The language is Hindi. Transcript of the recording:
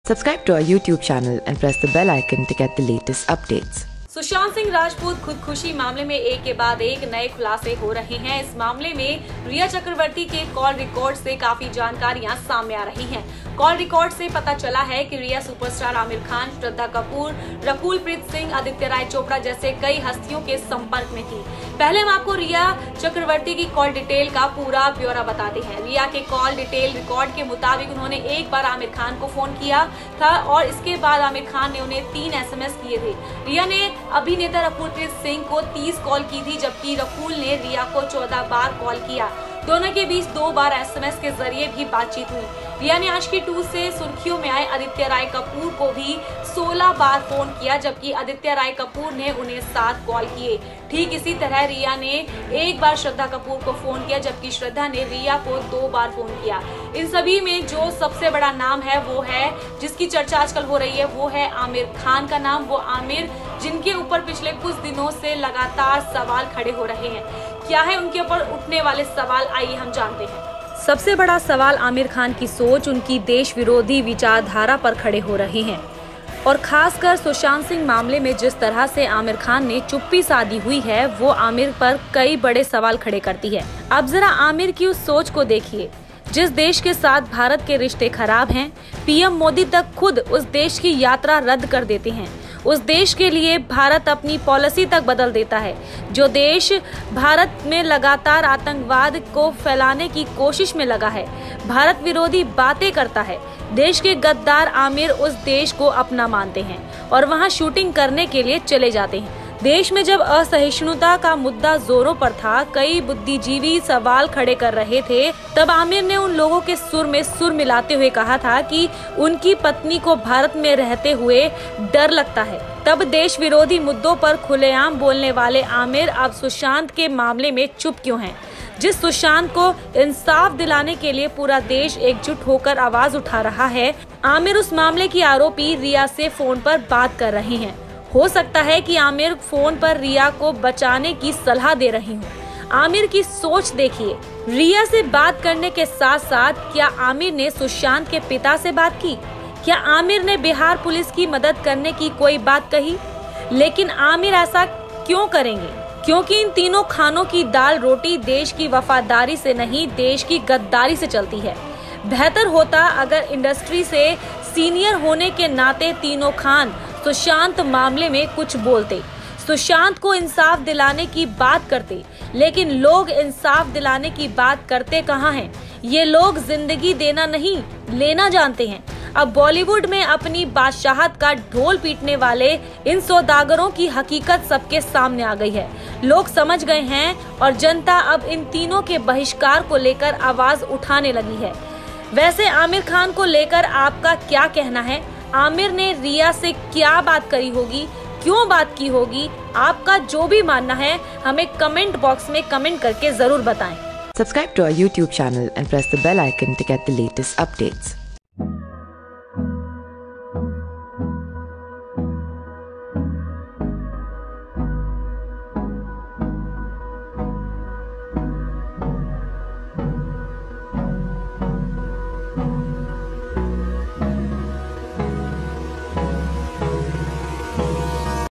Subscribe to our YouTube channel and press the bell icon to get the latest updates. Sushant Singh Rajput खुदकुशी मामले में एक के बाद एक नए खुलासे हो रहे हैं। इस मामले में रिया चक्रवर्ती के कॉल रिकॉर्ड से काफी जानकारियां सामने आ रही हैं। कॉल रिकॉर्ड से पता चला है कि रिया सुपरस्टार आमिर खान, श्रद्धा कपूर, रकुल प्रीत सिंह, आदित्य राय चोपड़ा जैसे कई हस्तियों के संपर्क में थी। पहले हम आपको रिया चक्रवर्ती की कॉल डिटेल का पूरा ब्यौरा बताते हैं। रिया के कॉल डिटेल रिकॉर्ड के मुताबिक उन्होंने एक बार आमिर खान को फोन किया था और इसके बाद आमिर खान ने उन्हें 3 SMS किए थे। रिया ने अभिनेता रकुल प्रीत सिंह को 30 कॉल की थी, जबकि रकुल ने रिया को 14 बार कॉल किया। दोनों के बीच 2 बार SMS के जरिए भी बातचीत हुई। रिया ने आशिकी 2 से सुर्खियों में आए आदित्य राय कपूर को भी 16 बार फोन किया, जबकि आदित्य राय कपूर ने उन्हें 7 कॉल किए। ठीक इसी तरह रिया ने एक बार श्रद्धा कपूर को फोन किया, जबकि श्रद्धा ने रिया को 2 बार फोन किया। इन सभी में जो सबसे बड़ा नाम है वो है, जिसकी चर्चा आजकल हो रही है, वो है आमिर खान का नाम। वो आमिर जिनके ऊपर पिछले कुछ दिनों से लगातार सवाल खड़े हो रहे हैं। क्या है उनके ऊपर उठने वाले सवाल, आइए हम जानते हैं। सबसे बड़ा सवाल आमिर खान की सोच, उनकी देश विरोधी विचारधारा पर खड़े हो रहे हैं और खासकर सुशांत सिंह मामले में जिस तरह से आमिर खान ने चुप्पी साधी हुई है, वो आमिर पर कई बड़े सवाल खड़े करती है। अब जरा आमिर की उस सोच को देखिए। जिस देश के साथ भारत के रिश्ते खराब हैं, पीएम मोदी तक खुद उस देश की यात्रा रद्द कर देते हैं। उस देश के लिए भारत अपनी पॉलिसी तक बदल देता है। जो देश भारत में लगातार आतंकवाद को फैलाने की कोशिश में लगा है, भारत विरोधी बातें करता है। देश के गद्दार आमिर उस देश को अपना मानते हैं और वहां शूटिंग करने के लिए चले जाते हैं। देश में जब असहिष्णुता का मुद्दा जोरों पर था, कई बुद्धिजीवी सवाल खड़े कर रहे थे, तब आमिर ने उन लोगों के सुर में सुर मिलाते हुए कहा था कि उनकी पत्नी को भारत में रहते हुए डर लगता है। तब देश विरोधी मुद्दों पर खुलेआम बोलने वाले आमिर अब सुशांत के मामले में चुप क्यों हैं? जिस सुशांत को इंसाफ दिलाने के लिए पूरा देश एकजुट होकर आवाज उठा रहा है, आमिर उस मामले की आरोपी रिया से फोन पर बात कर रहे हैं। हो सकता है कि आमिर फोन पर रिया को बचाने की सलाह दे रही हूँ। आमिर की सोच देखिए। रिया से बात करने के साथ साथ क्या आमिर ने सुशांत के पिता से बात की? क्या आमिर ने बिहार पुलिस की मदद करने की कोई बात कही? लेकिन आमिर ऐसा क्यों करेंगे? क्योंकि इन तीनों खानों की दाल रोटी देश की वफादारी से नहीं, देश की गद्दारी से चलती है। बेहतर होता अगर इंडस्ट्री से सीनियर होने के नाते तीनों खान सुशांत मामले में कुछ बोलते, सुशांत को इंसाफ दिलाने की बात करते। लेकिन लोग इंसाफ दिलाने की बात करते कहाँ हैं? ये लोग जिंदगी देना नहीं, लेना जानते हैं। अब बॉलीवुड में अपनी बादशाहत का ढोल पीटने वाले इन सौदागरों की हकीकत सबके सामने आ गई है। लोग समझ गए हैं और जनता अब इन तीनों के बहिष्कार को लेकर आवाज उठाने लगी है। वैसे आमिर खान को लेकर आपका क्या कहना है? आमिर ने रिया से क्या बात करी होगी, क्यों बात की होगी? आपका जो भी मानना है हमें कमेंट बॉक्स में कमेंट करके जरूर बताएं। Subscribe to our YouTube channel and press the bell icon to get the latest updates.